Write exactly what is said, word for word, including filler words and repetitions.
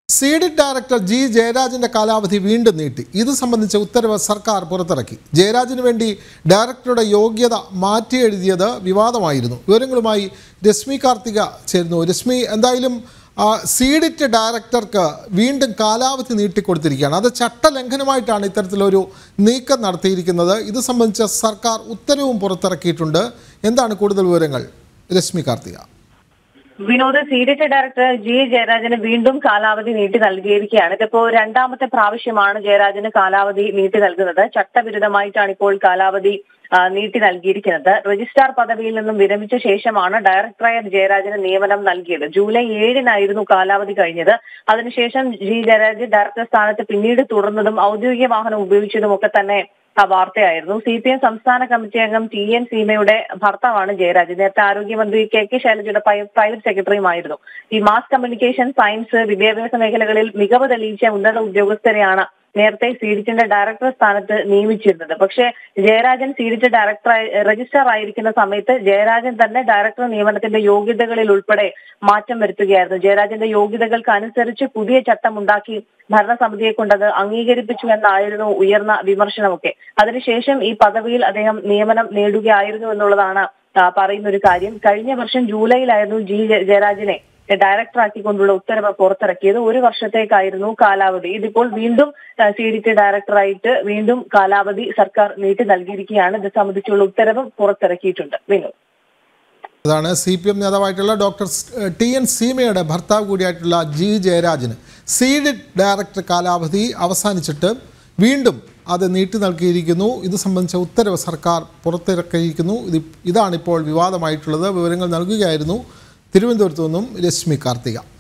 C-DIT director G ജയരാജന്റെ കാലാവധി വീണ്ടും നീട്ടി. ഇത് സംബന്ധിച്ച ഉത്തരവ് സർക്കാർ പുറത്തിറക്കി. ജയരാജന് വേണ്ടി ഡയറക്ടറുടെ യോഗ്യത മാറ്റിയെഴുതിയത് വിവാദമായിരുന്നു. വിവരങ്ങളുമായി രശ്മി കാർത്തിക ചേരുന്നു. രശ്മി, എന്തായാലും സീഡിറ്റ് ഡയറക്ടർക്ക് വീണ്ടും കാലാവധി നീട്ടിക്കൊടുത്തിരിക്കുകയാണ്. അത് ചട്ടലംഘനമായിട്ടാണ് ഇത്തരത്തിലൊരു നീക്കം നടത്തിയിരിക്കുന്നത്. ഇത് സംബന്ധിച്ച സർക്കാർ ഉത്തരവും പുറത്തിറക്കിയിട്ടുണ്ട്. എന്താണ് കൂടുതൽ വിവരങ്ങൾ, രശ്മി കാർത്തിക? വിനോദ്, സീഡിറ്റ് ഡയറക്ടർ ജി ജയരാജന് വീണ്ടും കാലാവധി നീട്ടി നൽകിയിരിക്കുകയാണ്. ഇതിപ്പോ രണ്ടാമത്തെ പ്രാവശ്യമാണ് ജയരാജന് കാലാവധി നീട്ടി നൽകുന്നത്. ചട്ടവിരുദ്ധമായിട്ടാണ് ഇപ്പോൾ കാലാവധി നീട്ടി നൽകിയിരിക്കുന്നത്. രജിസ്ട്രാർ പദവിയിൽ നിന്നും വിരമിച്ച ശേഷമാണ് ഡയറക്ടറായ ജയരാജന് നിയമനം നൽകിയത്. ജൂലൈ ഏഴിനായിരുന്നു കാലാവധി കഴിഞ്ഞത്. അതിനുശേഷം ജി ജയരാജ് ഡയറക്ടർ സ്ഥാനത്ത് പിന്നീട് തുടർന്നതും ഔദ്യോഗിക വാഹനം ഉപയോഗിച്ചതും ഒക്കെ തന്നെ വാർത്തയായിരുന്നു. സി പി എം സംസ്ഥാന കമ്മിറ്റി അംഗം ടി എൻ സീമയുടെ ഭർത്താവാണ് ജയരാജ്. നേരത്തെ ആരോഗ്യമന്ത്രി കെ കെ ശൈലജയുടെ പ്രൈവറ്റ് സെക്രട്ടറിയുമായിരുന്നു. ഈ മാസ് കമ്മ്യൂണിക്കേഷൻ, സയൻസ്, വിദ്യാഭ്യാസ മേഖലകളിൽ മികവ് തെളിയിച്ച ഉന്നത ഉദ്യോഗസ്ഥരെയാണ് നേരത്തെ സീഡിറ്റിന്റെ ഡയറക്ടർ സ്ഥാനത്ത് നിയമിച്ചിരുന്നത്. പക്ഷേ ജയരാജൻ സീഡിറ്റ് ഡയറക്ടർ രജിസ്ട്രാർ ആയിരിക്കുന്ന സമയത്ത് ജയരാജൻ തന്നെ ഡയറക്ടർ നിയമനത്തിന്റെ യോഗ്യതകളിൽ ഉൾപ്പെടെ മാറ്റം വരുത്തുകയായിരുന്നു. ജയരാജന്റെ യോഗ്യതകൾക്ക് അനുസരിച്ച് പുതിയ ചട്ടമുണ്ടാക്കി ഭരണസമിതിയെ കൊണ്ടത് അംഗീകരിപ്പിച്ചു എന്നായിരുന്നു ഉയർന്ന വിമർശനമൊക്കെ. അതിനുശേഷം ഈ പദവിയിൽ അദ്ദേഹം നിയമനം നേടുകയായിരുന്നു എന്നുള്ളതാണ് പറയുന്ന ഒരു കാര്യം. കഴിഞ്ഞ വർഷം ജൂലൈയിലായിരുന്നു ജി ജയരാജനെ ഡയറക്ടറാക്കിക്കൊണ്ടുള്ള ഉത്തരവ് പുറത്തിറക്കിയത്. ഒരു വർഷത്തേക്കായിരുന്നു കാലാവധി. ഇതിപ്പോൾ വീണ്ടും സീഡിറ്റ് ഡയറക്ടറായിട്ട് വീണ്ടും കാലാവധി സർക്കാർ നീട്ടി നൽകിയിരിക്കുകയാണ്. ഇത് സംബന്ധിച്ചുള്ള ഉത്തരവ് പുറത്തിറക്കിയിട്ടുണ്ട്. വിനോദ്, അതാണ് സി പി എം നേതാവായിട്ടുള്ള ഡോക്ടർ ടി എൻ സീമയുടെ ഭർത്താവ് കൂടിയായിട്ടുള്ള ജി ജയരാജന് സീഡിറ്റ് ഡയറക്ടർ കാലാവധി അവസാനിച്ചിട്ട് വീണ്ടും അത് നീട്ടി നൽകിയിരിക്കുന്നു. ഇത് സംബന്ധിച്ച ഉത്തരവ് സർക്കാർ പുറത്തിറക്കിയിരിക്കുന്നു. ഇത് ഇതാണിപ്പോൾ വിവാദമായിട്ടുള്ളത്. വിവരങ്ങൾ നൽകുകയായിരുന്നു തിരുവനന്തപുരത്തു നിന്നും രശ്മി കാർത്തിക.